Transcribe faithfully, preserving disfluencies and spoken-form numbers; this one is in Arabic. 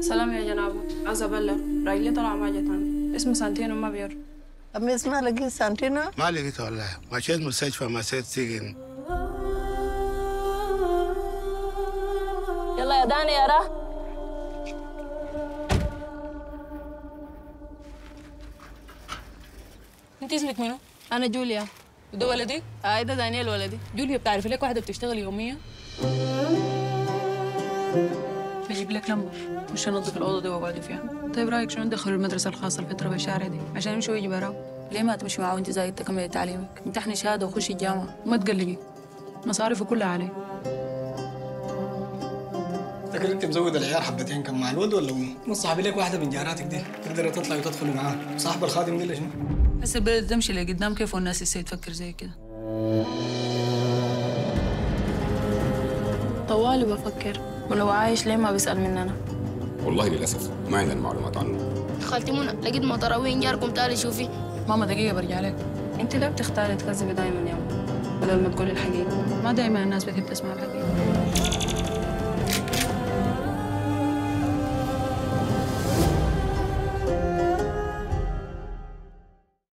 سلام يا جنابه، عايز ابلغ راجلي طلع ما جتني، اسمه سانتينو ما بير. أما اسمها لقيت سانتينو؟ ما لقيته والله، مشيت مستشفى مسيت سجن. يلا يا داني يا راه. انت اسمك منو؟ انا جوليا. وده ولدي؟ آه ده دانيال ولدي. جوليا بتعرفي لك واحده بتشتغل يوميا؟ بجيب لك لمبه مش هنضف الاوضه دي واقعدوا فيها. طيب رايك شنو ندخلوا المدرسه الخاصه الفتره بالشارع دي عشان يمشوا ويجي برا؟ ليه ما تمشي معاه وانت زايد تكملي تعليمك؟ امتحني شهاده وخشي الجامعه وما تقلقي، مصاريفه كلها عليه. تفتكر انت مزود العيار حبتين كم مع الود ولا مو صاحبي لك واحده من جاراتك دي تقدر تطلعي وتدخلي معاه؟ صاحب الخادم دي شنو؟ بس البلد تمشي لقدام كيف والناس ازاي تفكر زي كده؟ طوالي بفكر، ولو عايش ليه ما بيسأل مننا؟ والله للأسف ما عندنا معلومات عنه. خالتي منى لقيت مطره وين جاركم تعالي شوفي. ماما دقيقه برجع لك. انت ليه بتختاري تكذبي دايما يا أم؟ بدل ما تقولي الحقيقة؟ ما دايما الناس بتحب تسمع الحقيقه.